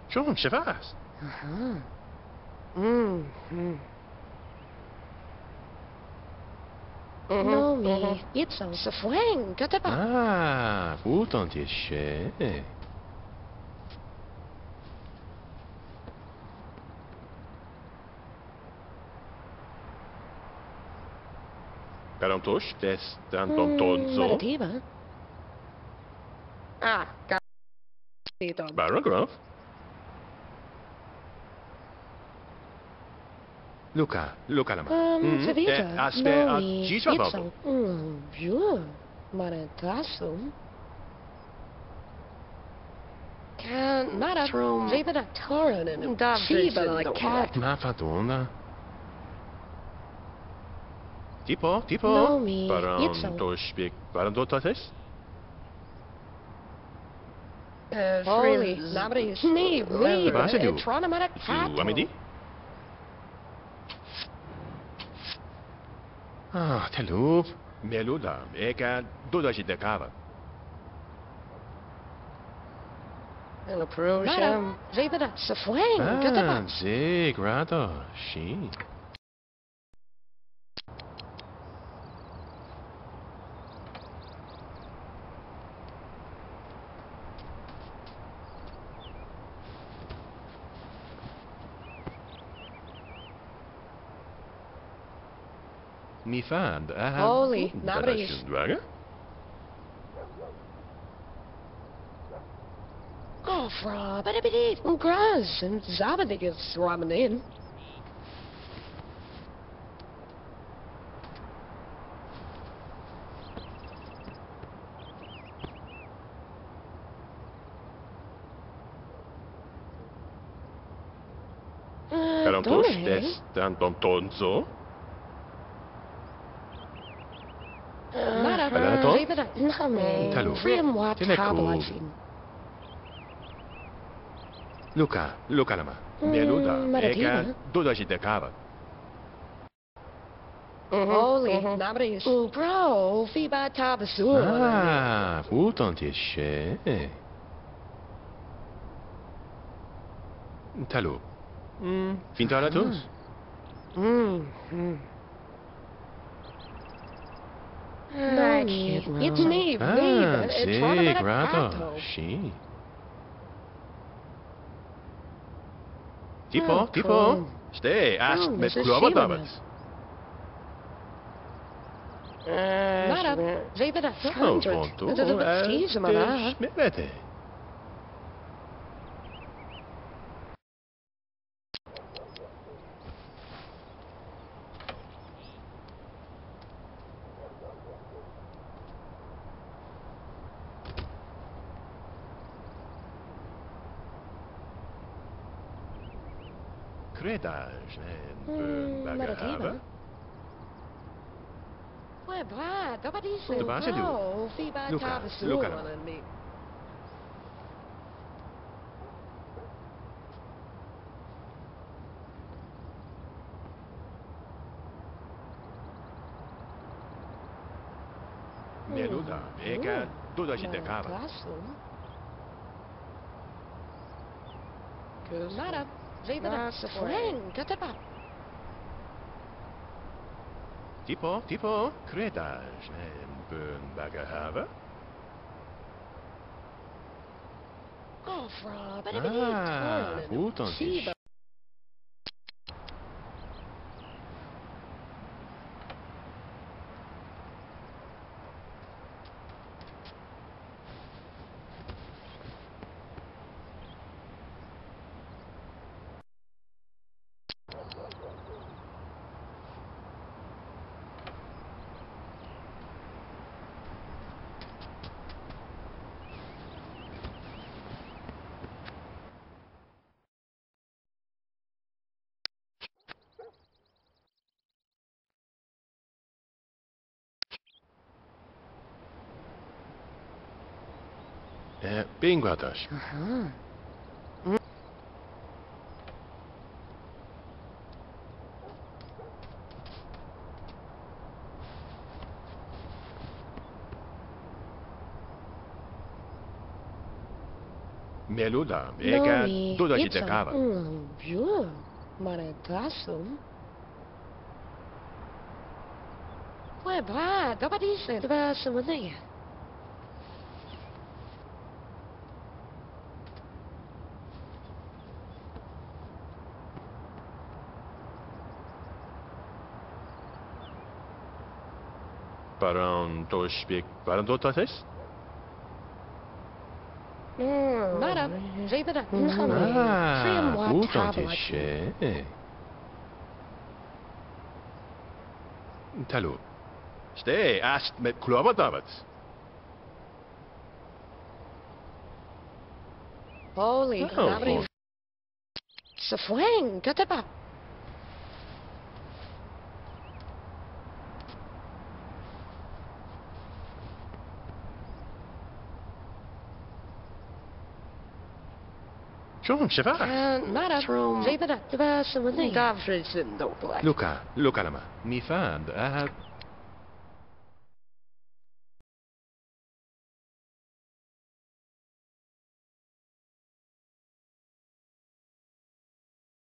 شوف شفاس. أها. نومي يتسو سفوين كتبا. فوتان تيشي. Perantosh, des danton tonzo. مرتيبة. كاتيتو. Barograaf. Luca lama. سفيتا. Aspe نومي Giswa يتسو. Babo. جو. مرتاسو. كان مرة زي بدا تورن شيبا كات. Ma padonna. Tipo. نومي يتسو. Barantotates? هولي نابري سنيب ليب Basedu. ترانا مرة كاتو. Amidi? Teloop. Meluda. Eka dodaji de kava. مرة زي بدا سفوين كتبا. Zig, rado. She. Mi fan. Holy, nabris. Dwagen? Oh, fra, but it grass and Zabadigas ramen in. Perantosh, des danton tonzo. Nada, Talo. Freedom what Teleku. Luca lama. Meluda. Maratina. Eka dodaji de kava. Holy, nabris. Bro, fiba tabasur. Futan tishe. Talo. Fintalatus? It's me, Zig, rado. She. Tipo. Stay, ask met kloabadabat. Nada, Zabada, Oh, vonto. Smette. Credage en bagahaba. Ué, brá, dá disso. De base do. Fiba Luca, tabasur. Luca. Meluda. Eka dodaji de kava. Nada, Zabada, Safran, Kataba. Tipo. Credage en bagahaba. Oh, fra, but Futan tishe. Pinguatas. Melodam, eka dodaji de kava. Bjur, mare tasum. Ué, pá, dá pra dizer, dá pra se manter. Paran tospik, paran dotates? Madam, zeker dat. Ah, goed antje. Talo. Stay, ast met klobberdabbat. Holy, Oh, nobody. oh. Safwang, get up. John, shiva. Madam, zeker dat. Dá pra se manter. Dá pra se manter. Luca, Luca lama. Mi fad,